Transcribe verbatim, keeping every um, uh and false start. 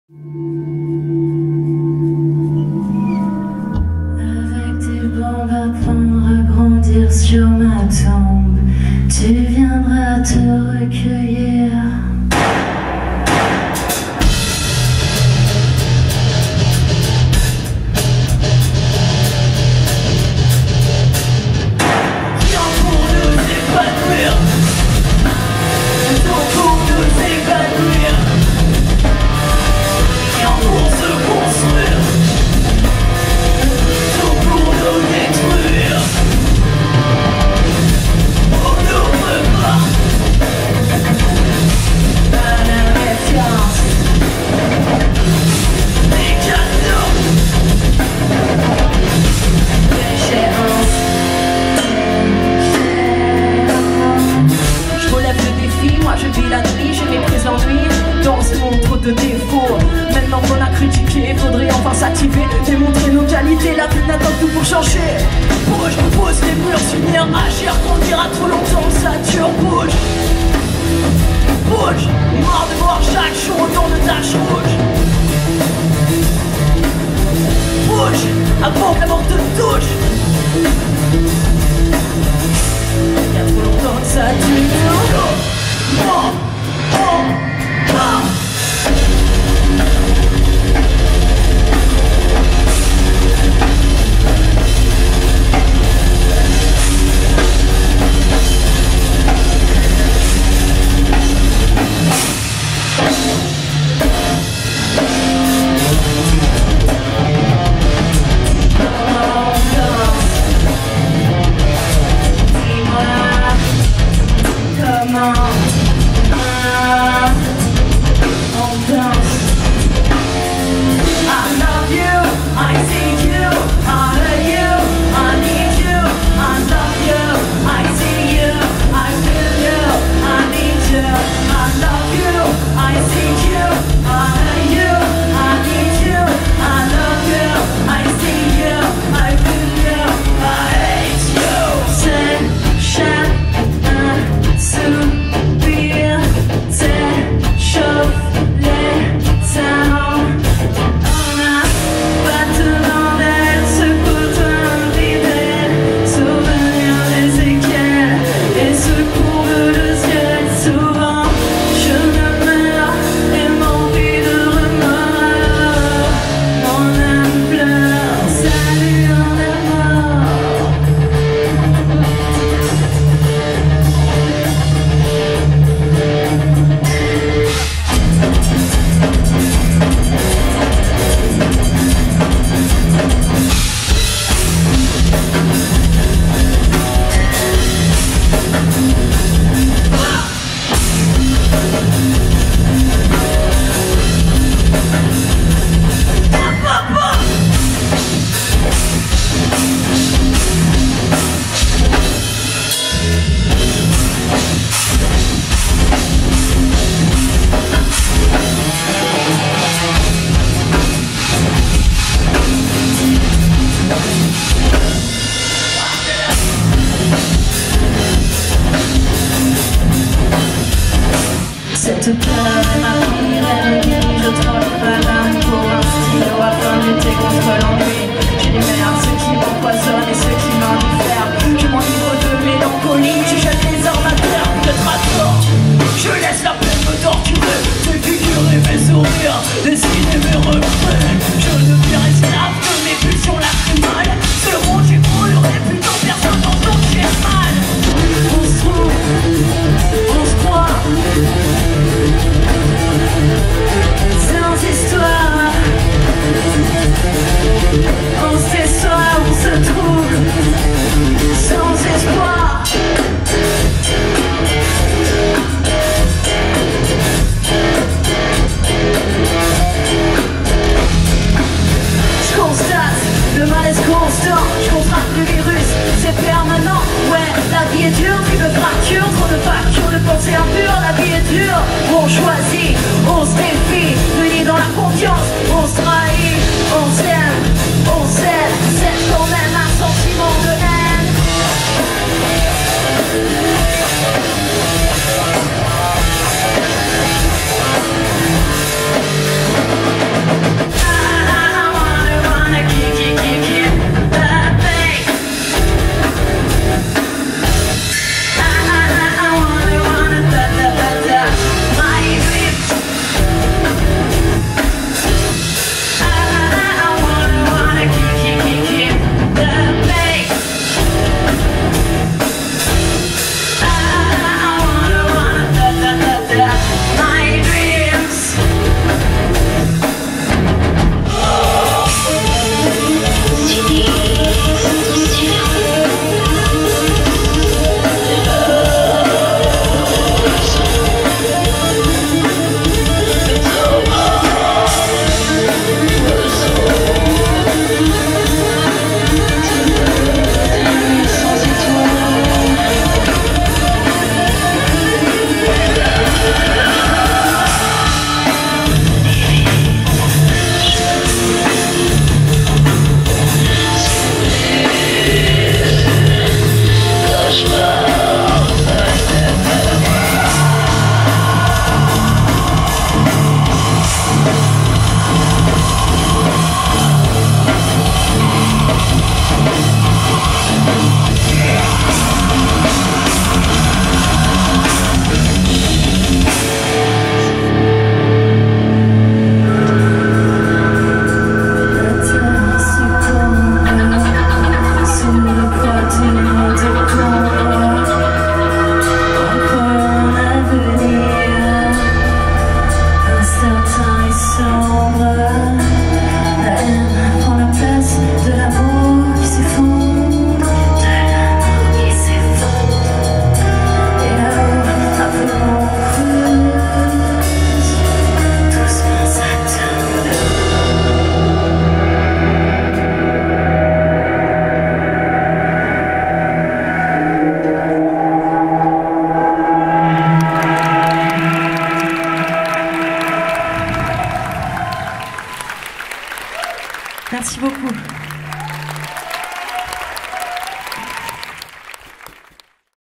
Avec tes bombes à prendre à grandir sur ma tombe, tu viendras te recueillir. De défauts. Maintenant qu'on a critiqué, faudrait enfin s'activer, démontrer nos qualités. La vie n'attend tout pour changer. Bouge, repose les murs, s'unir, agir. Qu'on dira trop longtemps que ça dure. Bouge, bouge. Marre de voir chaque jour autant de taches rouges. Bouge, avant que la mort te touche. Y'a trop longtemps que ça dure. Oh, oh, oh. Cette peur est ma première ennemie. Je trempe ma lame pour un stylo afin de lutter contre l'ennui. J'énumère ceux qui m'empoisonnent et ceux qui m'indiffèrent. Je m'enivre de mélancolie. Je jette les armes à terre, je transporte. Je laisse la peine me torturer. Des figures et mes sourires, dessiner mes regrets. Je deviens esclave de mes pulsions lacrymales. Ce monde j'ai brûlé, plutôt personne n'entend que j'ai mal. On se trouve, on se croit. Sans histoire, on se soit, on se trouve, sans espoir. Merci beaucoup.